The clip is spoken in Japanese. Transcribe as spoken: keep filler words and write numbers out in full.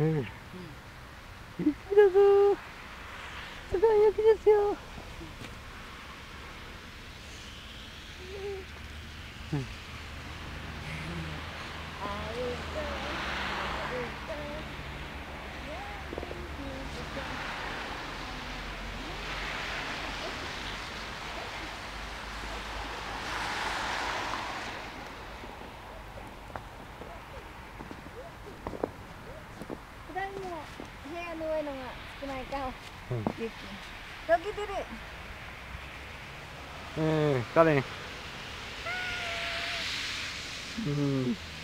うん。雪だぞ。すごい雪ですよ。うん。 普段も部屋の上のが少ないから、 うん。 雪。溶けてる。 うん、カレン。うん。